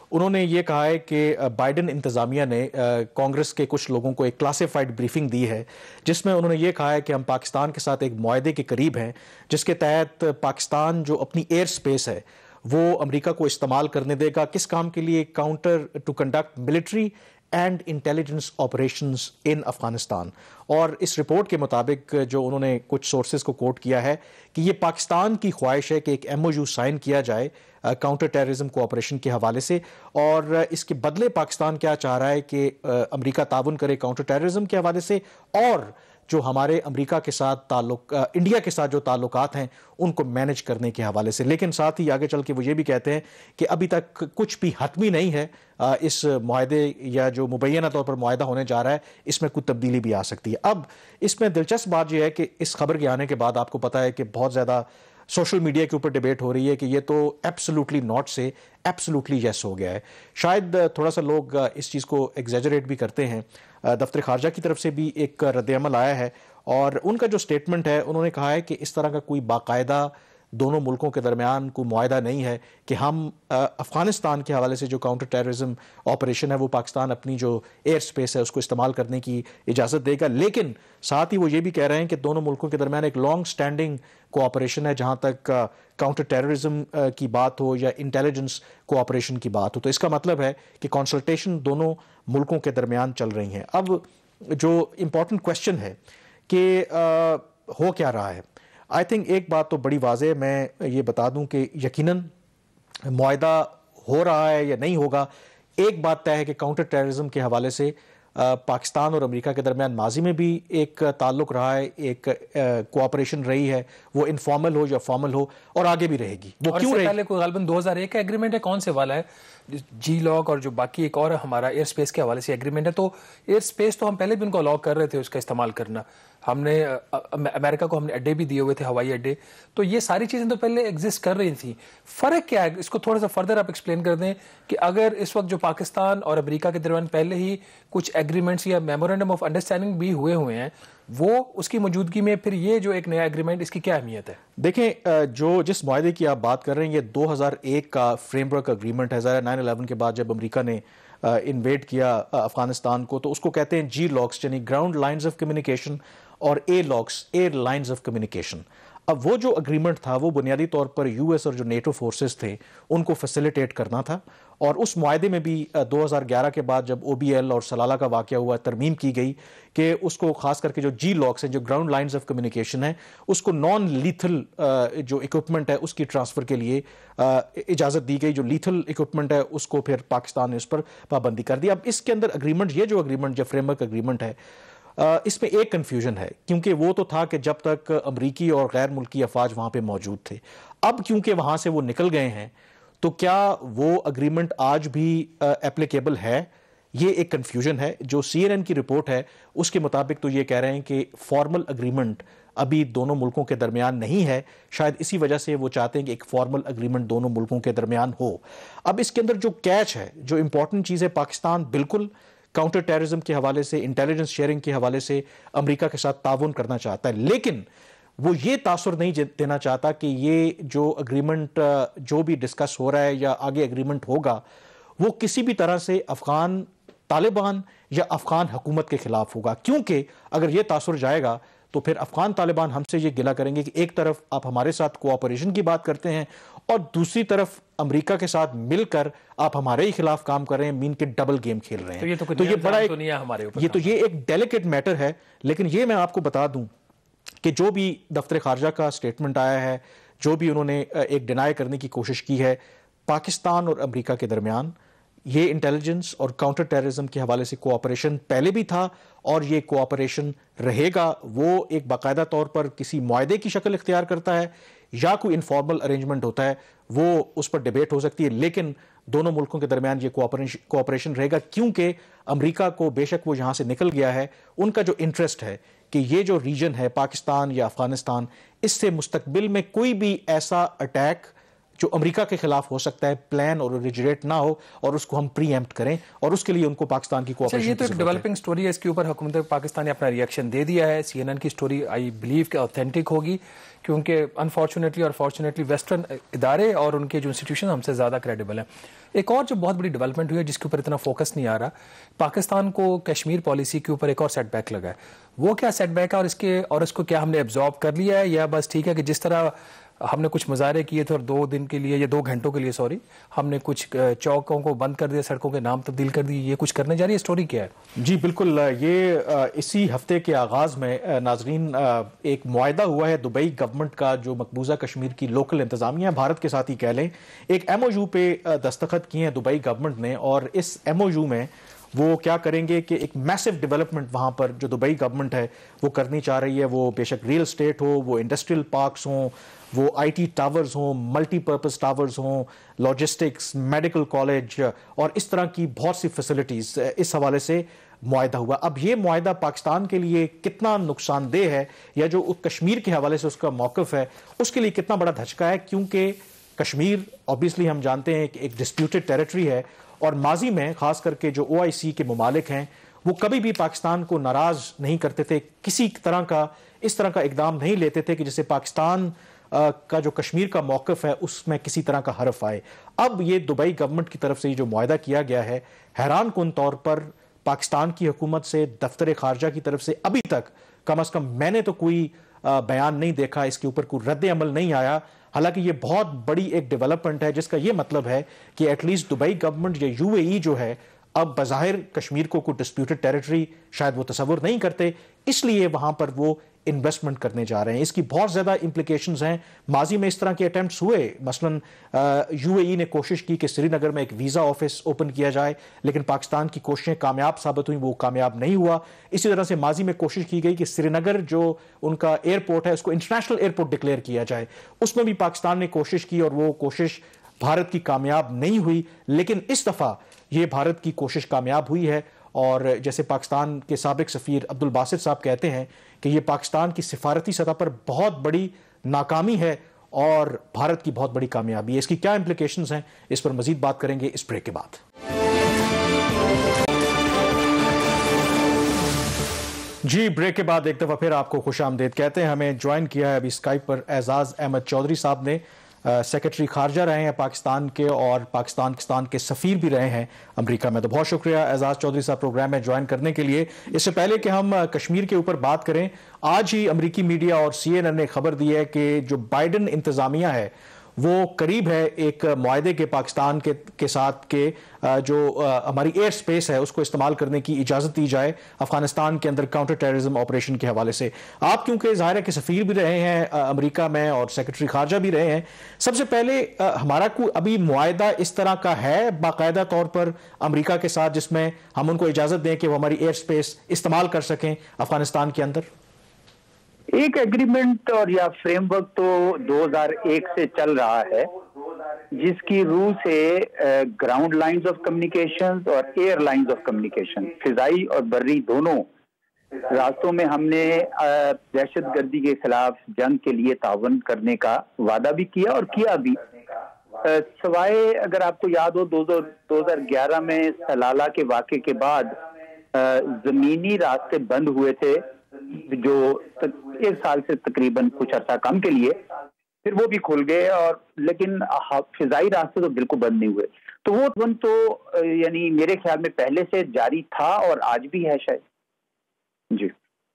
انہوں نے یہ کہا ہے کہ بائیڈن انتظامیہ نے کانگریس کے کچھ لوگوں کو ایک کلاسیفائڈ بریفنگ دی ہے جس میں انہوں نے یہ کہا ہے کہ ہم پاکستان کے ساتھ ایک معاہدے کے قریب ہیں جس کے تحت پاکستان جو اپنی ایئر سپیس ہے وہ امریکہ کو استعمال کرنے دے گا. کس کام کے لیے؟ Counter to conduct military and intelligence operations in Afghanistan. اور اس رپورٹ کے مطابق جو انہوں نے کچھ سورسز کو کوٹ کیا ہے کہ یہ پاکستان کی خواہش ہے کہ ایک ایم او یو سائن کیا جائے کاؤنٹر ٹیررزم کوآپریشن کے حوالے سے, اور اس کے بدلے پاکستان کیا چاہ رہا ہے کہ امریکہ تعاون کرے کاؤنٹر ٹیررزم کے حوالے سے, اور جو ہمارے امریکہ کے ساتھ انڈیا کے ساتھ جو تعلقات ہیں ان کو مینج کرنے کے حوالے سے. لیکن ساتھ ہی آگے چل کے وہ یہ بھی کہتے ہیں کہ ابھی تک کچھ بھی حتمی نہیں ہے اس معاہدے یا جو مبینہ طور پر معاہدہ ہونے جا رہا ہے اس میں کوئی تبدیلی بھی آ سکتی ہے. اب اس میں دلچسپ بات یہ ہے کہ اس خبر کے آنے کے بعد آپ کو پتا ہے کہ بہت زیادہ سوشل میڈیا کے اوپر ڈیبیٹ ہو رہی ہے کہ یہ تو ایبسلوٹلی ناٹ سے ایبسلوٹلی یس ہو گیا ہے. شاید تھوڑا سا لوگ اس چیز کو ایگزیجریٹ بھی کرتے ہیں. دفتر خارجہ کی طرف سے بھی ایک رد عمل آیا ہے اور ان کا جو سٹیٹمنٹ ہے انہوں نے کہا ہے کہ اس طرح کا کوئی باقاعدہ دونوں ملکوں کے درمیان کوئی معاہدہ نہیں ہے کہ ہم افغانستان کے حوالے سے جو کاؤنٹر ٹیررزم آپریشن ہے وہ پاکستان اپنی جو ایئر سپیس ہے اس کو استعمال کرنے کی اجازت دے گا. لیکن ساتھ ہی وہ یہ بھی کہہ رہے ہیں کہ دونوں ملکوں کے درمیان ایک لانگ سٹینڈنگ کوآپریشن ہے جہاں تک کاؤنٹر ٹیررزم کی بات ہو یا انٹیلیجنس کوآپریشن کی بات ہو. تو اس کا مطلب ہے کہ کنسلٹیشن دونوں ملکوں کے درمیان چل رہی ہیں. اب جو امپورٹنٹ کوشچن ہے کہ ہو کیا رہا ہے, آئی تھنک ایک بات تو بڑی واضح ہے, میں یہ بتا دوں کہ یقیناً معاہدہ ہو رہا ہے یا نہیں ہوگا. ایک بات طے ہے کہ کاؤنٹر ٹیررزم کے حوالے سے پاکستان اور امریکہ کے درمیان ماضی میں بھی ایک تعلق رہا ہے, ایک کوآپریشن رہی ہے, وہ انفارمل ہو یا فارمل ہو, اور آگے بھی رہے گی. وہ کیوں رہے؟ پہلے کوئی غالباً 2001 کا ایگریمنٹ ہے, کون سے والا ہے, جی لاگ اور جو باقی ایک اور ہمارا ایئر سپیس کے حوالے سے ایگریمنٹ ہے. تو ایئر سپیس تو ہم پہلے بھی ان کو الاؤ کر رہے تھے اس کا استعمال کرنا. ہم نے امریکہ کو ہم نے اڈے بھی دیے ہوئے تھے, ہوائی اڈے. تو یہ ساری چیزیں تو پہلے ایگزسٹ کر رہی تھیں. فرق کیا ہے اس کو تھوڑا سا فردر آپ ایکسپلین کر دیں کہ اگر اس وقت جو پاکستان اور امریکہ کے درمیان پہلے ہی کچھ ایگریمنٹس یا میمورینڈم آف انڈرسٹینڈنگ بھی ہوئے ہیں, وہ اس کی موجودگی میں پھر یہ جو ایک نیا ایگریمنٹ اس کی کیا اہمیت ہے؟ دیکھیں, جس معاہدے کی آپ بات کر رہے ہیں یہ 2001 کا فریم ورک اگریمنٹ ہے. ظاہر 9/11 کے بعد جب امریکہ نے انویڈ کیا افغانستان کو تو اس کو کہتے ہیں جی لاکس, یعنی گراؤنڈ لائنز آف کمیونیکیشن, اور A LOCs, air lines of communication. اب وہ جو اگریمنٹ تھا وہ بنیادی طور پر یو ایس اور جو نیٹو فورسز تھے ان کو فیسیلیٹیٹ کرنا تھا, اور اس معاہدے میں بھی 2011 کے بعد جب او بی ایل اور سلالہ کا واقعہ ہوا ترمیم کی گئی کہ اس کو خاص کر کے جو جی لاکس ہیں, جو گراؤنڈ لائنز آف کمیونیکیشن ہیں, اس کو نان لیتھل جو اکوپمنٹ ہے اس کی ٹرانسفر کے لیے اجازت دی گئی. جو لیتھل اکوپمنٹ ہے اس کو پھر پاکستان نے اس پر پابندی کر دی. اب اس کے اندر اگریمنٹ, یہ جو اگریمنٹ جو فریم ورک اگریمنٹ ہے, اس میں ایک کنفیوژن ہے کیونکہ وہ تو تھا کہ جب تک امریکی اور غیر ملکی افواج وہاں پہ موجود تھے. اب کیونکہ وہاں سے وہ نکل گئے ہیں تو کیا وہ اگریمنٹ آج بھی اپلیکیبل ہے, یہ ایک کنفیوژن ہے. جو سی این این کی رپورٹ ہے اس کے مطابق تو یہ کہہ رہے ہیں کہ فارمل اگریمنٹ ابھی دونوں ملکوں کے درمیان نہیں ہے. شاید اسی وجہ سے وہ چاہتے ہیں کہ ایک فارمل اگریمنٹ دونوں ملکوں کے درمیان ہو. اب اس کے اندر جو کیچ ہے, جو امپورٹنٹ چیز ہے, پاکستان بالکل کاؤنٹر ٹیررزم کے حوالے سے, انٹیلیجنس شیئرنگ کے حوالے سے امریکہ کے ساتھ تعاون کرنا چاہتا ہے, لیکن وہ یہ تاثر نہیں دینا چاہتا کہ یہ جو اگریمنٹ جو بھی ڈسکس ہو رہا ہے یا آگے اگریمنٹ ہوگا وہ کسی بھی طرح سے افغان طالبان یا افغان حکومت کے خلاف ہوگا. کیونکہ اگر یہ تاثر جائے گا تو پھر افغان طالبان ہم سے یہ گلہ کریں گے کہ ایک طرف آپ ہمارے ساتھ کوآپریشن کی بات کرتے ہیں اور دوسری طرف امریکہ کے ساتھ مل کر آپ ہمارے ہی خلاف کام کر رہے ہیں, مین کے ڈبل گیم کھیل رہے ہیں. تو یہ بڑا یہ ایک ڈیلیکیٹ میٹر ہے. لیکن یہ میں آپ کو بتا دوں کہ جو بھی دفتر خارجہ کا سٹیٹمنٹ آیا ہے, جو بھی انہوں نے ایک ڈینائی کرنے کی کوشش کی ہے, پاکستان اور امریکہ کے درمیان یہ انٹیلیجنس اور کاؤنٹر ٹیررزم کے حوالے سے کوآپریشن پہلے بھی تھا اور یہ کوآپریشن رہے گا. وہ ایک باقاعدہ طور پر کسی معاہدے کی شکل اختیار کرتا ہے یا کوئی انفارمل ارینجمنٹ ہوتا ہے, وہ اس پر ڈیبیٹ ہو سکتی ہے, لیکن دونوں ملکوں کے درمیان یہ کوآپریشن رہے گا. کیونکہ امریکہ کو بے شک وہ یہاں سے نکل گیا ہے, ان کا جو انٹرسٹ ہے کہ یہ جو ریجن ہے پاکستان یا افغانستان, اس سے مستقبل میں کوئی بھی ایسا اٹیک جو امریکہ کے خلاف ہو سکتا ہے پلان اور اوریجنیٹ نہ ہو اور اس کو ہم پری ایمپٹ کریں, اور اس کے لیے ان کو پاکستان کی کوآپریشن. یہ تو ایک ڈیولپنگ سٹوری ہے, اس کے اوپر حکومت پاکستان نے اپنا ریئیکشن دے دیا ہے. سی این این کی سٹوری آئی بلیو کہ اوتھینٹک ہوگی, کیونکہ انفارچونیٹلی اور فارچونیٹلی ویسٹرن ادارے اور ان کے جو انسٹیٹیوشن ہم سے زیادہ کریڈیبل ہیں. ایک اور جو بہت بڑی ڈیولپمنٹ ہوئی ہے جس کے اوپر اتنا فوکس نہیں آ رہا, پاکستان کو کشمیر پالیسی کے اوپر ایک اور سیٹ بیک لگا ہے. وہ کیا سیٹ بیک ہے, اور اس کو کیا ہم نے ایبزارب کر لیا ہے, یا بس ٹھیک ہے کہ جس طرح ہم نے کچھ مظاہرے کیے تھے اور 2 دن کے لیے یا 2 گھنٹوں کے لیے ہم نے کچھ چوکوں کو بند کر دیا, سڑکوں کے نام تبدیل کر دیے, یہ کچھ کرنے جا رہی ہے, اسٹوری کیا ہے؟ جی بالکل, یہ اسی ہفتے کے آغاز میں ناظرین ایک معاہدہ ہوا ہے دبئی گورنمنٹ کا, جو مقبوضہ کشمیر کی لوکل انتظامیہ بھارت کے ساتھ ہی کہہ لیں, ایک ایم او یو پہ دستخط کیے ہیں دبئی گورنمنٹ نے. اور اس ایم او یو میں وہ کیا کریں گے کہ ایک میسو ڈیولپمنٹ وہاں پر جو دبئی گورنمنٹ ہے وہ کرنی چاہ رہی ہے, وہ بے شک ریل اسٹیٹ ہو, وہ انڈسٹریل پارکس ہوں, وہ آئی ٹی ٹاورز ہوں, ملٹی پرپز ٹاورز ہوں, لاجسٹکس, میڈیکل کالج اور اس طرح کی بہت سی فیسلٹیز. اس حوالے سے معاہدہ ہوا. اب یہ معاہدہ پاکستان کے لیے کتنا نقصان دہ ہے, یا جو کشمیر کے حوالے سے اس کا موقف ہے اس کے لیے کتنا بڑا دھچکا ہے, کیونکہ کشمیر obviously ہم جانتے ہیں کہ ایک ڈسپیوٹڈ ٹیریٹری ہے, اور ماضی میں خاص کر کے جو او آئی سی کے ممالک ہیں وہ کبھی بھی پاکستان کو ناراض نہیں کرتے تھے, کسی طرح کا اس طرح کا اقدام نہیں لیتے تھے کہ جسے پاکستان کا جو کشمیر کا موقف ہے اس میں کسی طرح کا حرف آئے. اب یہ دبئی گورنمنٹ کی طرف سے یہ جو معاہدہ کیا گیا ہے, حیران کن طور پر پاکستان کی حکومت سے, دفتر خارجہ کی طرف سے ابھی تک کم از کم میں نے تو کوئی بیان نہیں دیکھا, اس کے اوپر کوئی رد عمل نہیں آیا. حالانکہ یہ بہت بڑی ایک ڈیولپمنٹ ہے جس کا یہ مطلب ہے کہ ایٹ لیسٹ دبئی گورنمنٹ یا یو اے ای جو ہے اب بظاہر کشمیر کو کوئی ڈسپیوٹڈ ٹیریٹری شاید وہ تصور نہیں کرتے, اس لیے وہاں پر وہ انویسٹمنٹ کرنے جا رہے ہیں. اس کی بہت زیادہ امپلیکیشنز ہیں. ماضی میں اس طرح کے اٹیمپٹس ہوئے, مثلاً یو اے ای نے کوشش کی کہ سری نگر میں ایک ویزا آفس اوپن کیا جائے, لیکن پاکستان کی کوششیں کامیاب ثابت ہوئیں, وہ کامیاب نہیں ہوا. اسی طرح سے ماضی میں کوشش کی گئی کہ سری نگر جو ان کا ایئرپورٹ ہے اس کو انٹرنیشنل ایئرپورٹ ڈکلیئر کیا جائے, اس میں بھی پاکستان نے کوشش کی اور وہ کوشش بھارت کی کامیاب نہیں ہوئی. لیکن اس دفعہ یہ بھارت کی کوشش کامیاب ہوئی ہے, اور جیسے پاکستان کے سابق سفیر عبد الباسط صاحب کہتے ہیں کہ یہ پاکستان کی سفارتی سطح پر بہت بڑی ناکامی ہے اور بھارت کی بہت بڑی کامیابی ہے. اس کی کیا امپلیکیشنز ہیں, اس پر مزید بات کریں گے اس بریک کے بعد. جی بریک کے بعد ایک دفعہ پھر آپ کو خوش آمدید کہتے ہیں. ہمیں جوائن کیا ہے ابھی اسکائپ پر اعزاز احمد چودھری صاحب نے, سیکرٹری خارجہ رہے ہیں پاکستان کے اور پاکستان کے سفیر بھی رہے ہیں امریکہ میں. تو بہت شکریہ اعزاز چودھری صاحب پروگرام میں جوائن کرنے کے لیے. اس سے پہلے کہ ہم کشمیر کے اوپر بات کریں, آج ہی امریکی میڈیا اور سی این این نے خبر دی ہے کہ جو بائیڈن انتظامیہ ہے وہ قریب ہے ایک معاہدے کے پاکستان کے ساتھ کہ جو ہماری ایئر سپیس ہے اس کو استعمال کرنے کی اجازت دی جائے افغانستان کے اندر کاؤنٹر ٹیررزم آپریشن کے حوالے سے. آپ کیونکہ ظاہر ہے کہ سفیر بھی رہے ہیں امریکہ میں اور سیکرٹری خارجہ بھی رہے ہیں, سب سے پہلے ہمارا کوئی ابھی معاہدہ اس طرح کا ہے باقاعدہ طور پر امریکہ کے ساتھ جس میں ہم ان کو اجازت دیں کہ وہ ہماری ایئر سپیس استعمال کر سکیں افغانستان کے اندر؟ ایک ایگریمنٹ اور یا فریم ورک تو 2001 سے چل رہا ہے جس کی روح سے گراؤنڈ لائنز آف کمیونیکیشن اور ایئر لائنز آف کمیونیکیشن, فضائی اور بری دونوں راستوں میں ہم نے دہشت گردی کے خلاف جنگ کے لیے تعاون کرنے کا وعدہ بھی کیا اور کیا بھی. سوائے اگر آپ کو یاد ہو 2011 میں سلالہ کے واقعے کے بعد زمینی راستے بند ہوئے تھے جو 1 سال سے تقریباً کچھ عرصہ کم کے لیے, پھر وہ بھی کھل گئے, اور لیکن فضائی راستے تو بالکل بند نہیں ہوئے. تو وہ تو یعنی میرے خیال میں پہلے سے جاری تھا اور آج بھی ہے شاید. جی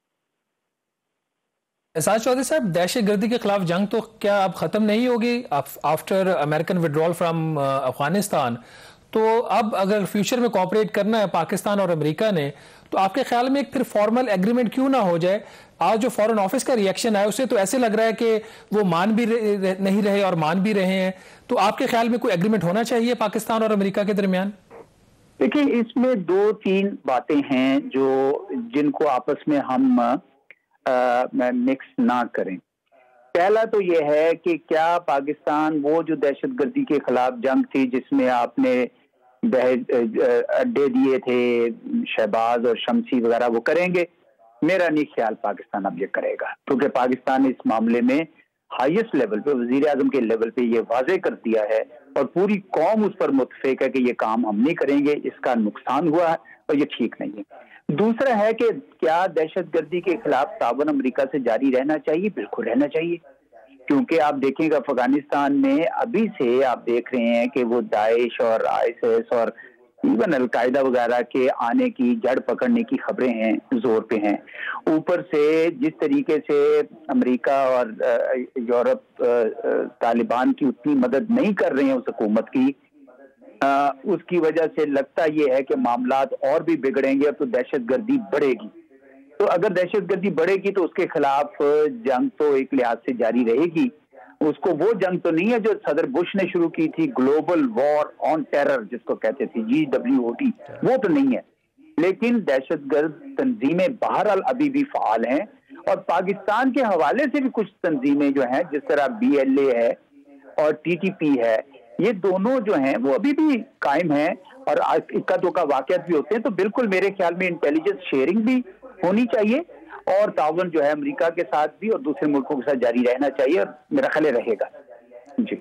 اعزاز چودھری صاحب, دہشت گردی کے خلاف جنگ تو کیا اب ختم نہیں ہوگی after American withdrawal from Afghanistan? تو اب اگر فیوچر میں کوآپریٹ کرنا ہے پاکستان اور امریکہ نے, تو آپ کے خیال میں ایک پھر فارمل ایگریمنٹ کیوں نہ ہو جائے؟ آج جو فورن آفس کا ریئیکشن ہے اسے تو ایسے لگ رہا ہے کہ وہ مان بھی نہیں رہے اور مان بھی رہے ہیں. تو آپ کے خیال میں کوئی ایگریمنٹ ہونا چاہیے پاکستان اور امریکہ کے درمیان؟ دیکھیں, اس میں 2-3 باتیں ہیں جن کو آپس میں ہم مکس نہ کریں. پہلا تو یہ ہے کہ کیا پاکستان وہ جو دہشت گردی کے خلاف جنگ تھی جس میں آپ نے اڈے دیے تھے شہباز اور شمسی وغیرہ, وہ کریں گے؟ میرا نہیں خیال پاکستان اب یہ کرے گا, کیونکہ پاکستان اس معاملے میں ہائیسٹ لیول پہ, وزیر اعظم کے لیول پہ یہ واضح کر دیا ہے اور پوری قوم اس پر متفق ہے کہ یہ کام ہم نہیں کریں گے, اس کا نقصان ہوا ہے اور یہ ٹھیک نہیں ہے. دوسرا ہے کہ کیا دہشت گردی کے خلاف تعاون امریکہ سے جاری رہنا چاہیے؟ بالکل رہنا چاہیے, کیونکہ آپ دیکھیں گے افغانستان میں ابھی سے آپ دیکھ رہے ہیں کہ وہ داعش اور ISIS اور ایون القاعدہ وغیرہ کے آنے کی جڑ پکڑنے کی خبریں ہیں, زور پہ ہیں. اوپر سے جس طریقے سے امریکہ اور یورپ طالبان کی اتنی مدد نہیں کر رہے ہیں اس حکومت کی, اس کی وجہ سے لگتا یہ ہے کہ معاملات اور بھی بگڑیں گے تو دہشت گردی بڑھے گی. تو اگر دہشت گردی بڑھے گی تو اس کے خلاف جنگ تو ایک لحاظ سے جاری رہے گی. اس کو وہ جنگ تو نہیں ہے جو صدر بش نے شروع کی تھی, گلوبل وار آن ٹیرر جس کو کہتے تھے, GWOT, وہ تو نہیں ہے. لیکن دہشت گرد تنظیمیں بہرحال ابھی بھی فعال ہیں, اور پاکستان کے حوالے سے بھی کچھ تنظیمیں جو ہیں جس طرح BLA ہے اور TTP ہے, یہ دونوں جو ہیں وہ ابھی بھی قائم ہیں اور اکا دکا واقعات بھی ہوتے ہیں. تو بالکل میرے خیال میں انٹیلیجنس شیئرنگ بھی ہونی چاہیے اور تعاون جو ہے امریکہ کے ساتھ بھی اور دوسرے ملکوں کے ساتھ جاری رہنا چاہیے, اور میرا خیال رہے گا. جی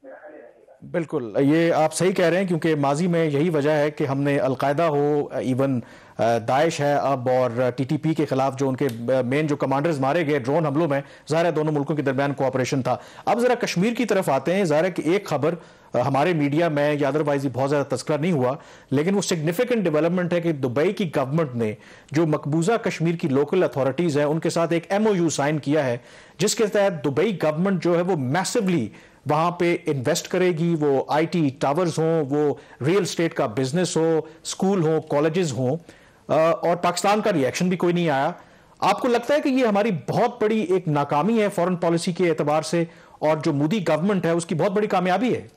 بالکل, یہ آپ صحیح کہہ رہے ہیں, کیونکہ ماضی میں یہی وجہ ہے کہ ہم نے القاعدہ ہو, ایون داعش ہے اب, اور TTP کے خلاف جو ان کے مین جو کمانڈرز مارے گئے ڈرون حملوں میں, ظاہر ہے دونوں ملکوں کے درمیان کوآپریشن تھا. اب ذرا کشمیر کی طرف آتے ہیں. ظاہر ہے کہ ایک خبر ہمارے میڈیا میں یا ادروائز بہت زیادہ تذکرہ نہیں ہوا, لیکن وہ سگنیفیکنٹ ڈیولپمنٹ ہے کہ دبئی کی گورنمنٹ نے جو مقبوضہ کشمیر کی لوکل اتھارٹیز ہیں ان کے ساتھ ایک MOU سائن کیا ہے, جس کے تحت دبئی گورنمنٹ جو ہے وہ میسولی وہاں پہ انویسٹ کرے گی. وہ IT ٹاورز ہوں, وہ ریئل اسٹیٹ کا بزنس ہو, اسکول ہوں, کالجز ہوں, اور پاکستان کا ریئیکشن بھی کوئی نہیں آیا. آپ کو لگتا ہے کہ یہ ہماری بہت بڑی ایک ناکامی ہے فورن پالیسی کے اعتبار سے, اور جو مودی گورنمنٹ ہے اس کی بہت بڑی کامیابی ہے؟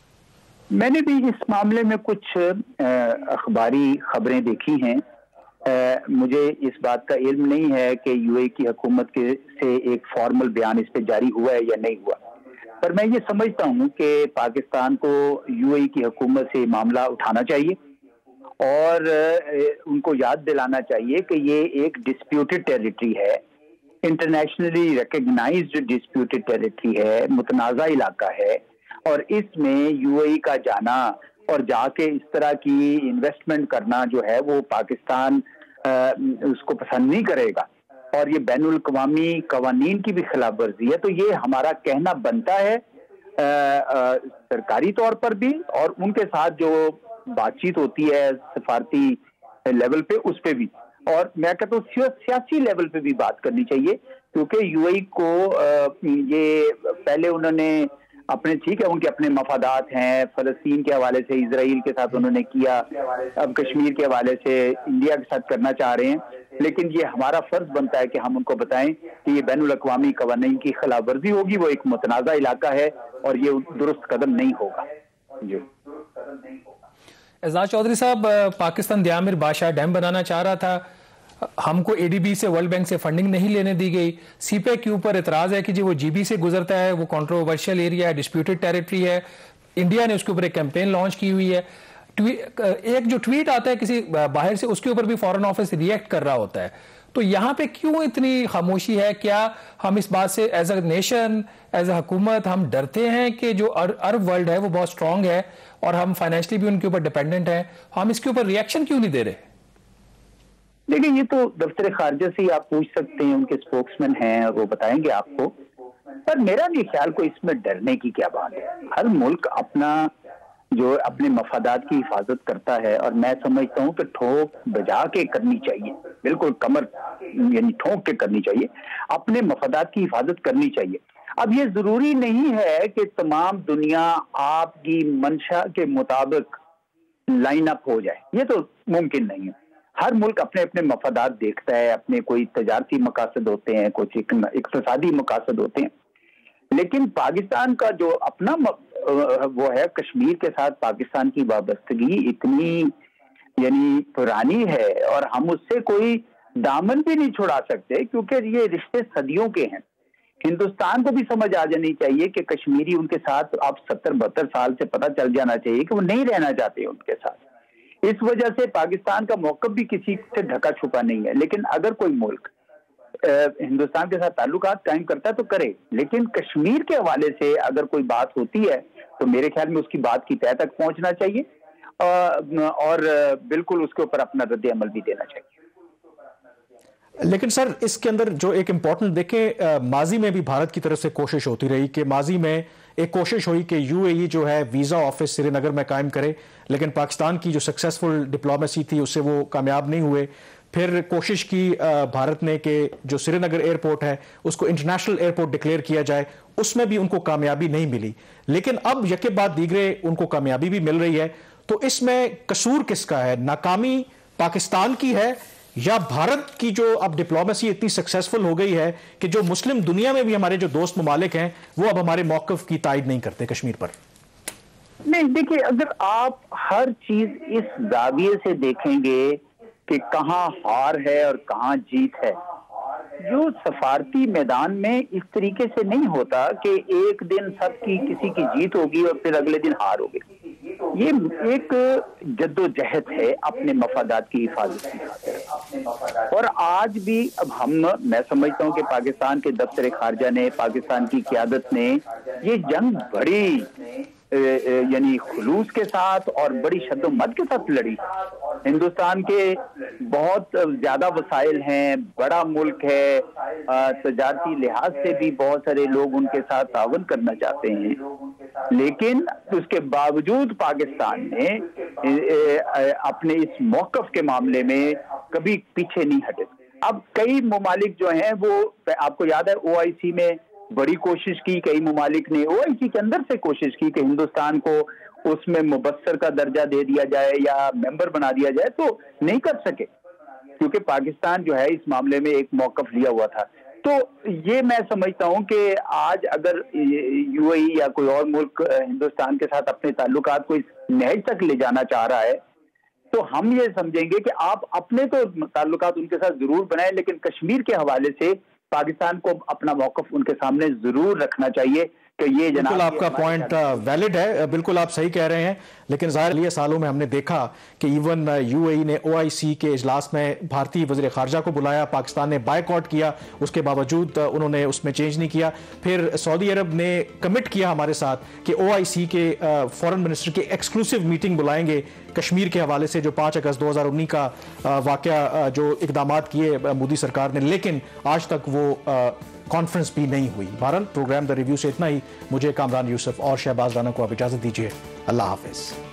میں نے بھی اس معاملے میں کچھ اخباری خبریں دیکھی ہیں. مجھے اس بات کا علم نہیں ہے کہ UAE کی حکومت سے ایک فارمل بیان اس پہ جاری ہوا ہے یا نہیں ہوا, پر میں یہ سمجھتا ہوں کہ پاکستان کو UAE کی حکومت سے معاملہ اٹھانا چاہیے اور ان کو یاد دلانا چاہیے کہ یہ ایک ڈسپیوٹڈ ٹیریٹری ہے, انٹرنیشنلی ریکگنائزڈ ڈسپیوٹڈ ٹیریٹری ہے, متنازع علاقہ ہے, اور اس میں UAE کا جانا اور جا کے اس طرح کی انویسٹمنٹ کرنا جو ہے وہ پاکستان اس کو پسند نہیں کرے گا, اور یہ بین الاقوامی قوانین کی بھی خلاف ورزی ہے. تو یہ ہمارا کہنا بنتا ہے سرکاری طور پر بھی, اور ان کے ساتھ جو بات چیت ہوتی ہے سفارتی لیول پہ اس پہ بھی, اور میں کہتا ہوں سیاسی لیول پہ بھی بات کرنی چاہیے, کیونکہ UAE کو یہ پہلے انہوں نے اپنے, ٹھیک ہے ان کے اپنے مفادات ہیں, فلسطین کے حوالے سے اسرائیل کے ساتھ انہوں نے کیا, اب کشمیر کے حوالے سے انڈیا کے ساتھ کرنا چاہ رہے ہیں, لیکن یہ ہمارا فرض بنتا ہے کہ ہم ان کو بتائیں کہ یہ بین الاقوامی قوانین کی خلاف ورزی ہوگی, وہ ایک متنازع علاقہ ہے اور یہ درست قدم نہیں ہوگا. جی اعزاز چودھری صاحب, پاکستان دیامر بادشاہ ڈیم بنانا چاہ رہا تھا, ہم کو ADB سے, ورلڈ بینک سے فنڈنگ نہیں لینے دی گئی. CPEC کے اوپر اعتراض ہے کہ جی وہ GB سے گزرتا ہے, وہ کنٹروورشل ایریا ہے, ڈسپیوٹڈ ٹیریٹری ہے. انڈیا نے اس کے اوپر ایک کیمپین لانچ کی ہوئی ہے. ایک جو ٹویٹ آتا ہے کسی باہر سے, اس کے اوپر بھی فارن آفس ریئیکٹ کر رہا ہوتا ہے. تو یہاں پہ کیوں اتنی خاموشی ہے؟ کیا ہم اس بات سے as a nation, as a حکومت ہم ڈرتے ہیں کہ جو عرب ورلڈ ہے وہ بہت اسٹرانگ ہے اور ہم فائنینشلی بھی ان کے اوپر ڈیپینڈنٹ ہیں, ہم اس کے اوپر ریئیکشن کیوں نہیں دے رہے؟ دیکھیں, یہ تو دفتر خارجہ سے ہی آپ پوچھ سکتے ہیں, ان کے اسپوکس مین ہیں اور وہ بتائیں گے آپ کو. پر میرا بھی خیال کو اس میں ڈرنے کی کیا بات ہے. ہر ملک اپنا جو اپنے مفادات کی حفاظت کرتا ہے, اور میں سمجھتا ہوں کہ ٹھوک بجا کے کرنی چاہیے, بالکل کمر یعنی ٹھوک کے کرنی چاہیے, اپنے مفادات کی حفاظت کرنی چاہیے. اب یہ ضروری نہیں ہے کہ تمام دنیا آپ کی منشا کے مطابق لائن اپ ہو جائے, یہ تو ممکن نہیں ہے. ہر ملک اپنے اپنے مفادات دیکھتا ہے, اپنے کوئی تجارتی مقاصد ہوتے ہیں, کچھ اقتصادی مقاصد ہوتے ہیں. لیکن پاکستان کا جو اپنا وہ ہے, کشمیر کے ساتھ پاکستان کی وابستگی اتنی یعنی پرانی ہے, اور ہم اس سے کوئی دامن بھی نہیں چھڑا سکتے, کیونکہ یہ رشتے صدیوں کے ہیں. ہندوستان کو بھی سمجھ آ جانی چاہیے کہ کشمیری ان کے ساتھ اب 70-72 سال سے پتہ چل جانا چاہیے کہ وہ نہیں رہنا چاہتے ان کے ساتھ. اس وجہ سے پاکستان کا موقف بھی کسی سے ڈھکا چھپا نہیں ہے. لیکن اگر کوئی ملک ہندوستان کے ساتھ تعلقات قائم کرتا ہے تو کرے، لیکن کشمیر کے حوالے سے اگر کوئی بات ہوتی ہے تو میرے خیال میں اس کی بات کی تہہ تک پہنچنا چاہیے اور بالکل اس کے اوپر اپنا رد عمل بھی دینا چاہیے۔ لیکن سر اس کے اندر جو ایک امپورٹنٹ دیکھیں، ماضی میں بھی بھارت کی طرف سے کوشش ہوتی رہی کہ ماضی میں ایک کوشش ہوئی کہ یو اے ای جو ہے ویزا آفس سری نگر میں قائم کرے، لیکن پاکستان کی جو سکسیسفل ڈپلومیسی تھی اس سے وہ کامیاب نہیں ہوئے۔ پھر کوشش کی بھارت نے کہ جو سری نگر ایئرپورٹ ہے اس کو انٹرنیشنل ایئرپورٹ ڈکلیئر کیا جائے، اس میں بھی ان کو کامیابی نہیں ملی، لیکن اب یکے بعد دیگرے ان کو کامیابی بھی مل رہی ہے۔ تو اس میں قصور کس کا ہے؟ ناکامی پاکستان کی ہے یا بھارت کی جو اب ڈپلومیسی اتنی سکسیسفل ہو گئی ہے کہ جو مسلم دنیا میں بھی ہمارے جو دوست ممالک ہیں وہ اب ہمارے موقف کی تائید نہیں کرتے کشمیر پر؟ نہیں دیکھیے، اگر آپ ہر چیز اس زاویے سے دیکھیں گے کہ کہاں ہار ہے اور کہاں جیت ہے، جو سفارتی میدان میں اس طریقے سے نہیں ہوتا کہ ایک دن سب کی کسی کی جیت ہوگی اور پھر اگلے دن ہار ہوگی۔ یہ ایک جد و جہد ہے اپنے مفادات کی حفاظت کی خاطر، اور آج بھی اب میں سمجھتا ہوں کہ پاکستان کے دفتر خارجہ نے، پاکستان کی قیادت نے یہ جنگ بڑی یعنی خلوص کے ساتھ اور بڑی شد و مد کے ساتھ لڑی۔ ہندوستان کے بہت زیادہ وسائل ہیں، بڑا ملک ہے، تجارتی لحاظ سے بھی بہت سارے لوگ ان کے ساتھ تعاون کرنا چاہتے ہیں، لیکن اس کے باوجود پاکستان نے اپنے اس موقف کے معاملے میں کبھی پیچھے نہیں ہٹے۔ اب کئی ممالک جو ہیں وہ آپ کو یاد ہے OIC میں بڑی کوشش کی، کئی ممالک نے OIC کے اندر سے کوشش کی کہ ہندوستان کو اس میں مبصر کا درجہ دے دیا جائے یا ممبر بنا دیا جائے، تو نہیں کر سکے کیونکہ پاکستان جو ہے اس معاملے میں ایک موقف لیا ہوا تھا۔ تو یہ میں سمجھتا ہوں کہ آج اگر UAE یا کوئی اور ملک ہندوستان کے ساتھ اپنے تعلقات کو اس نہج تک لے جانا چاہ رہا ہے تو ہم یہ سمجھیں گے کہ آپ اپنے تو تعلقات ان کے ساتھ ضرور بنائیں، لیکن کشمیر کے حوالے سے پاکستان کو اپنا موقف ان کے سامنے ضرور رکھنا چاہیے کہ یہ جناب بالکل آپ کا پوائنٹ ویلڈ ہے، بالکل آپ صحیح کہہ رہے ہیں، لیکن ظاہر یہ سالوں میں ہم نے دیکھا کہ ایون UAE نے OIC کے اجلاس میں بھارتی وزیر خارجہ کو بلایا، پاکستان نے بائیکاٹ کیا، اس کے باوجود انہوں نے اس میں چینج نہیں کیا۔ پھر سعودی عرب نے کمٹ کیا ہمارے ساتھ کہ OIC کے فورن منسٹر کی ایکسکلوسیو میٹنگ بلائیں گے کشمیر کے حوالے سے جو 5 اگست 2019 کا واقعہ جو اقدامات کیے مودی سرکار نے، لیکن آج تک وہ کانفرنس بھی نہیں ہوئی۔ بہرحال پروگرام دا ریویو سے اتنا ہی، مجھے کامران یوسف اور شہباز رانا کو آپ اجازت دیجیے، اللہ حافظ۔